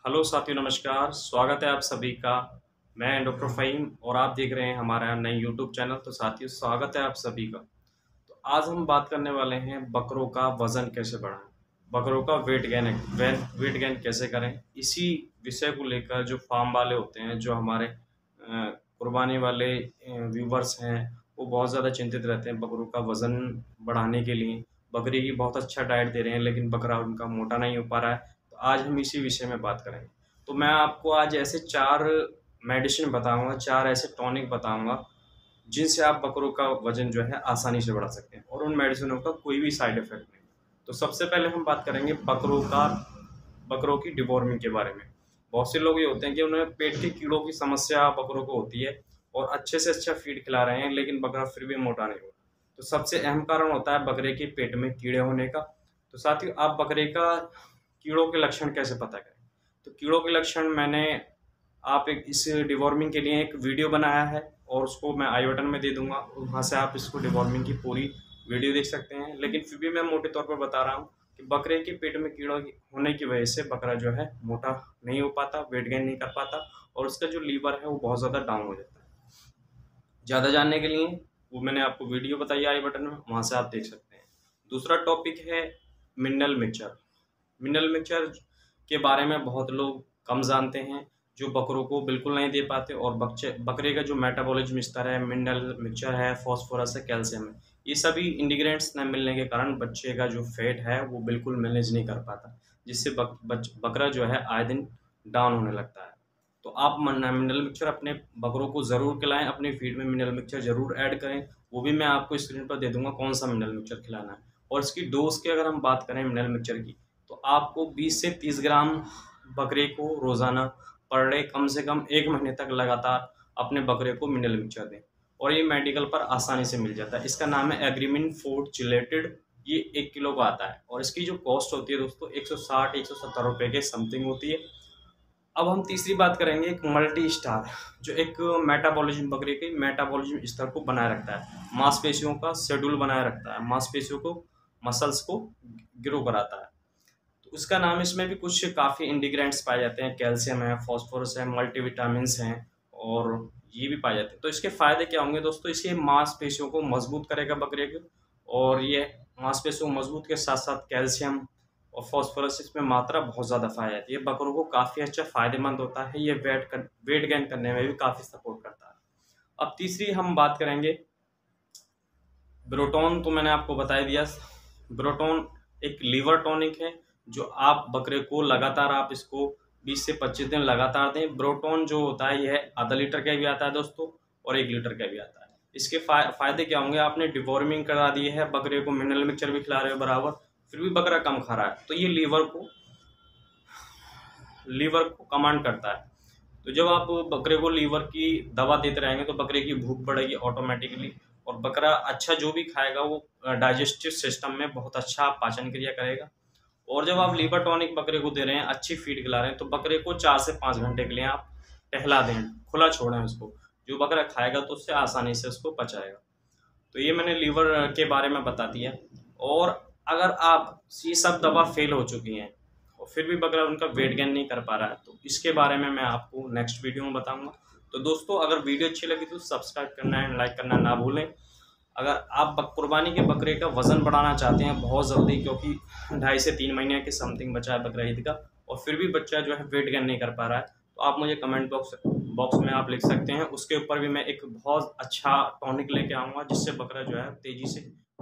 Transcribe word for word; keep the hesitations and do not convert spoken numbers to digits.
Hello साथियों, नमस्कार। स्वागत है आप सभी का। मैं डॉक्टर फ़हीम और आप देख रहे हैं हमारा नई यूट्यूब चैनल। तो साथियों, स्वागत है आप सभी का। तो आज हम बात करने वाले हैं बकरों का वज़न कैसे बढ़ाएँ, बकरों का weight gain weight weight gain कैसे करें। इसी विषय को लेकर जो फार्म वाले होते हैं, जो हमारे अ, कुर्बानी वाले अ, व्यूवर्स हैं, वो बहुत ज़्यादा चिंतित रहते हैं बकरों का वज़न बढ़ाने के लिए। बकरी की बहुत अच्छा डाइट दे रहे हैं, लेकिन बकरा उनका मोटा नहीं हो पा रहा है। तो आज हम इसी विषय में बात करेंगे। तो मैं आपको आज ऐसे चार मेडिसिन बताऊँगा, चार ऐसे टॉनिक बताऊँगा, जिनसे आप बकरों का वज़न जो है आसानी से बढ़ा सकते हैं और उन मेडिसिनों का कोई भी साइड इफ़ेक्ट नहीं। तो सबसे पहले हम बात करेंगे बकरों का बकरों की डिवॉर्मिंग के बारे में। बहुत से लोग ये होते हैं कि उन्हें पेट के कीड़ों की समस्या बकरों को होती है और अच्छे से अच्छा फ़ीड खिला रहे हैं, लेकिन बकरा फिर भी मोटा नहीं हो रहा। तो सबसे अहम कारण होता है बकरे के पेट में कीड़े होने का। तो साथियों, आप बकरे का कीड़ों के लक्षण कैसे पता करें? तो कीड़ों के लक्षण मैंने आप एक इस डिवॉर्मिंग के लिए एक वीडियो बनाया है और उसको मैं आई बटन में दे दूँगा। वहाँ से आप इसको डिवॉर्मिंग की पूरी वीडियो देख सकते हैं। लेकिन फिर भी मैं मोटे तौर पर बता रहा हूँ कि बकरे के पेट में कीड़ा होने की वजह से बकरा जो है मोटा नहीं हो पाता, वेट गेन नहीं कर पाता और उसका जो लीवर है वो बहुत ज़्यादा डाउन हो जाता है। ज़्यादा जानने के लिए वो मैंने आपको वीडियो बताई आई बटन में, वहाँ से आप देख सकते हैं। दूसरा टॉपिक है मिनरल मिक्सचर। मिनरल मिक्सचर के बारे में बहुत लोग कम जानते हैं, जो बकरों को बिल्कुल नहीं दे पाते और बच्चे बकरे का जो मेटाबॉलिज्म स्तर है, मिनरल मिक्सचर है, फास्फोरस है, कैल्शियम है, ये सभी इंग्रेडिएंट्स न मिलने के कारण बच्चे का जो फैट है वो बिल्कुल मैनेज नहीं कर पाता, जिससे बक, बच, बकरा जो है आए दिन डाउन होने लगता है। तो आप मिनरल मिक्सचर अपने बकरों को ज़रूर खिलाएं, अपनी फीड में मिनरल मिक्सचर ज़रूर ऐड करें। वो भी मैं आपको स्क्रीन पर दे दूंगा कौन सा मिनरल मिक्सचर खिलाना है। और इसकी डोज की अगर हम बात करें मिनरल मिक्सचर की, तो आपको बीस से तीस ग्राम बकरे को रोज़ाना पर डे कम से कम एक महीने तक लगातार अपने बकरे को मिनरल मिक्सचर दें। और ये मेडिकल पर आसानी से मिल जाता है। इसका नाम है एग्रीमिन फूड चिलेटेड। ये एक किलो का आता है और इसकी जो कॉस्ट होती है दोस्तों एक सौ साठ एक सौ सत्तर रुपये के समथिंग होती है। अब हम तीसरी बात करेंगे एक मल्टी स्टार, जो एक मेटाबॉलिज्म बकरे के मेटाबॉलिज्म स्तर को बनाए रखता है, मांसपेशियों का शेड्यूल बनाए रखता है, मांसपेशियों को मसल्स को ग्रो कराता है। तो उसका नाम, इसमें भी कुछ काफ़ी इंग्रेडिएंट्स पाए जाते हैं, कैल्शियम है, फास्फोरस है, मल्टीविटामिन्स हैं और ये भी पाए जाते हैं। तो इसके फ़ायदे क्या होंगे दोस्तों? इससे मांसपेशियों को मजबूत करेगा बकरे को और ये मांसपेशियों को मजबूत के साथ साथ कैल्शियम और फास्फोरस इसमें मात्रा बहुत ज़्यादा पाई जाती है। ये बकरों को काफ़ी अच्छा फ़ायदेमंद होता है। ये वेट कर वेट गेन करने में भी काफ़ी सपोर्ट करता है। अब तीसरी हम बात करेंगे ब्रोटोन। तो मैंने आपको बता ही दिया। ब्रोटोन एक लीवर टॉनिक है, जो आप बकरे को लगातार आप इसको बीस से पच्चीस दिन लगातार दें। ब्रोटोन जो होता है यह आधा लीटर का भी आता है दोस्तों और एक लीटर का भी आता है। इसके फ़ायदे क्या होंगे? आपने डिवॉर्मिंग करा दी है, बकरे को मिनरल मिक्सचर भी खिला रहे हो बराबर, फिर भी बकरा कम खा रहा है, तो ये लीवर को लीवर को कमांड करता है। तो जब आप बकरे को लीवर की दवा देते रहेंगे तो बकरे की भूख बढ़ेगी ऑटोमेटिकली और बकरा अच्छा जो भी खाएगा वो डाइजेस्टिव सिस्टम में बहुत अच्छा पाचन क्रिया करेगा। और जब आप लीवर टॉनिक बकरे को दे रहे हैं, अच्छी फीड खिला रहे हैं, तो बकरे को चार से पाँच घंटे के लिए आप टहला दें, खुला छोड़ें उसको। जो बकरा खाएगा तो उससे आसानी से उसको पचाएगा। तो ये मैंने लीवर के बारे में बता दिया। और अगर आप ये सब दवा फेल हो चुकी हैं और फिर भी बकरा उनका वेट गेन नहीं कर पा रहा है, तो इसके बारे में मैं आपको नेक्स्ट वीडियो में बताऊंगा। तो दोस्तों, अगर वीडियो अच्छी लगी तो सब्सक्राइब करना एंड लाइक करना ना भूलें। अगर आप कुर्बानी के बकरे का वज़न बढ़ाना चाहते हैं बहुत जल्दी, क्योंकि ढाई से तीन महीने के समथिंग बचा है बकरा ईद का और फिर भी बच्चा जो है वेट गेन नहीं कर पा रहा है, तो आप मुझे कमेंट बॉक्स बॉक्स में आप लिख सकते हैं। उसके ऊपर भी मैं एक बहुत अच्छा टॉनिक लेके आऊँगा, जिससे बकरा जो है तेज़ी से